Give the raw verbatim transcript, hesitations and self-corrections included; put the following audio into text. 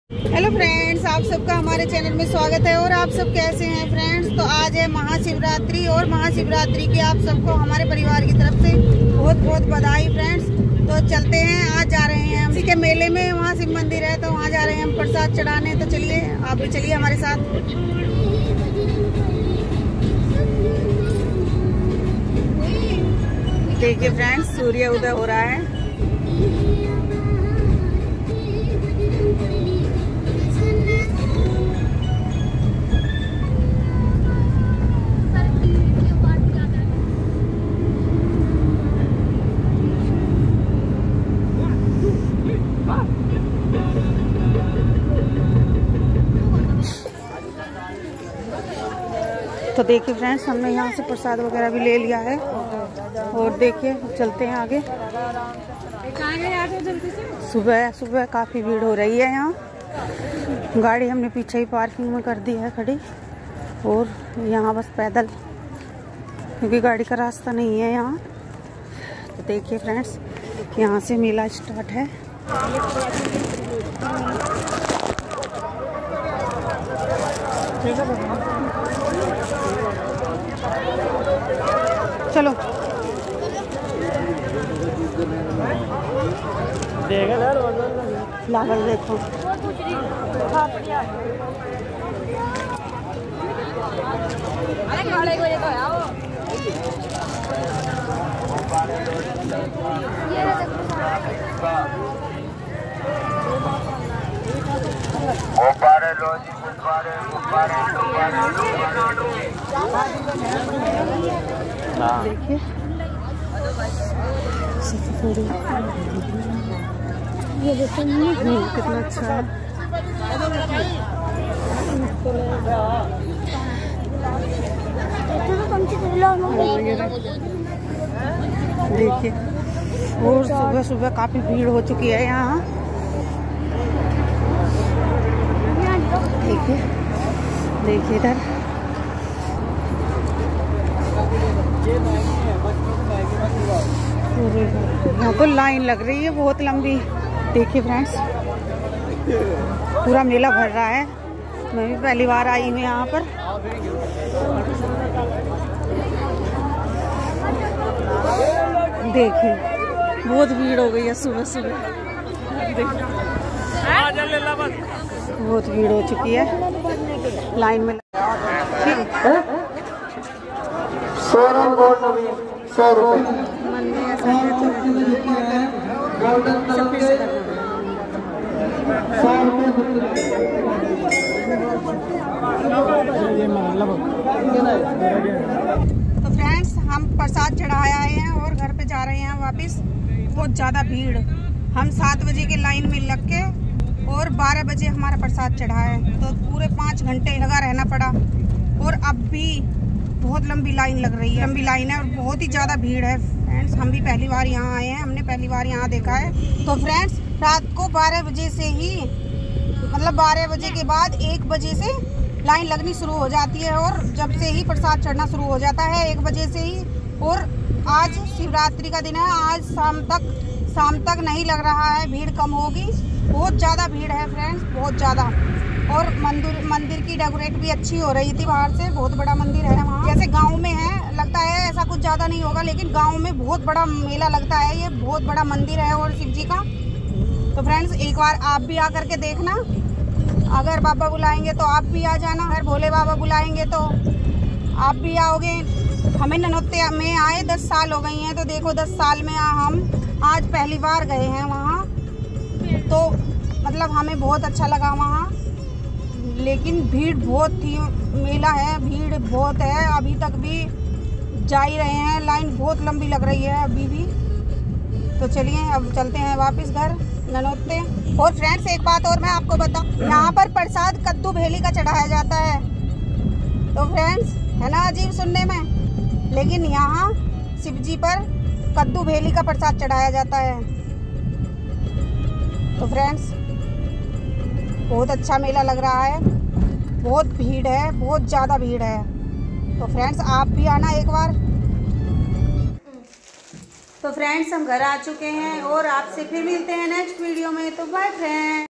Hello friends, आप सबका हमारे चैनल में स्वागत है। और आप सब कैसे हैं फ्रेंड्स? तो आज है महाशिवरात्रि और महाशिवरात्रि की आप सबको हमारे परिवार की तरफ से बहुत बहुत बधाई फ्रेंड्स। तो चलते हैं, आज जा रहे हैं हम इसी के मेले में, वहाँ शिव मंदिर है तो वहाँ जा रहे हैं हम प्रसाद चढ़ाने। तो चलिए आप भी चलिए हमारे साथ। देखिए फ्रेंड्स, सूर्य उदय हो रहा है। तो देखिए फ्रेंड्स, हमने यहाँ से प्रसाद वगैरह भी ले लिया है और देखिए चलते हैं आगे। सुबह सुबह काफ़ी भीड़ हो रही है यहाँ। गाड़ी हमने पीछे ही पार्किंग में कर दी है खड़ी, और यहाँ बस पैदल, क्योंकि गाड़ी का रास्ता नहीं है यहाँ। तो देखिए फ्रेंड्स, यहाँ से मेला स्टार्ट है। चलो फ्लावर देखो। देखिए ये देखो कितना अच्छा है। देखिए, और सुबह सुबह काफी भीड़ हो चुकी है यहाँ। देखिए देखिए इधर यहाँ तो लाइन लग रही है बहुत लंबी। देखिए फ्रेंड्स, पूरा मेला भर रहा है। मैं भी पहली बार आई हूँ यहाँ पर। देखिए बहुत भीड़ हो गई है सुबह सुबह। बहुत भीड़ हो चुकी है, लाइन में सौ रुपये। तो फ्रेंड्स, हम प्रसाद चढ़ाए आए हैं और घर पे जा रहे हैं वापस। बहुत ज़्यादा भीड़, हम सात बजे के लाइन में लग के और बारह बजे हमारा प्रसाद चढ़ा है, तो पूरे पाँच घंटे लगा रहना पड़ा। और अब भी बहुत लंबी लाइन लग रही है, लंबी लाइन है और बहुत ही ज़्यादा भीड़ है फ्रेंड्स। हम भी पहली बार यहाँ आए हैं, हमने पहली बार यहाँ देखा है। तो फ्रेंड्स, रात को बारह बजे से ही, मतलब बारह बजे के बाद एक बजे से लाइन लगनी शुरू हो जाती है, और जब से ही प्रसाद चढ़ना शुरू हो जाता है एक बजे से ही। और आज शिवरात्रि का दिन है, आज शाम तक शाम तक नहीं लग रहा है भीड़ कम होगी। बहुत ज़्यादा भीड़ है फ्रेंड्स, बहुत ज़्यादा। और मंदिर मंदिर की डेकोरेट भी अच्छी हो रही थी बाहर से। बहुत बड़ा मंदिर है वहाँ, जैसे गांव में है लगता है, ऐसा कुछ ज़्यादा नहीं होगा, लेकिन गांव में बहुत बड़ा मेला लगता है। ये बहुत बड़ा मंदिर है और शिव जी का। तो फ्रेंड्स, एक बार आप भी आकर के देखना। अगर बाबा बुलाएंगे तो आप भी आ जाना, अगर भोले बाबा बुलाएंगे तो आप भी आओगे। हमें ननौते में आए दस साल हो गई हैं, तो देखो दस साल में हम आज पहली बार गए हैं वहाँ। तो मतलब हमें बहुत अच्छा लगा वहाँ, लेकिन भीड़ बहुत थी। मेला है, भीड़ बहुत है, अभी तक भी जा ही रहे हैं, लाइन बहुत लंबी लग रही है अभी भी। तो चलिए अब चलते हैं वापस घर ननौते। और फ्रेंड्स, एक बात और मैं आपको बताऊं, यहाँ पर प्रसाद कद्दू भेली का चढ़ाया जाता है। तो फ्रेंड्स, है ना अजीब सुनने में, लेकिन यहाँ शिव जी पर कद्दू भेली का प्रसाद चढ़ाया जाता है। तो फ्रेंड्स, बहुत अच्छा मेला लग रहा है, बहुत भीड़ है, बहुत ज़्यादा भीड़ है। तो फ्रेंड्स, आप भी आना एक बार। तो फ्रेंड्स, हम घर आ चुके हैं और आपसे फिर मिलते हैं नेक्स्ट वीडियो में। तो बाय फ्रेंड्स।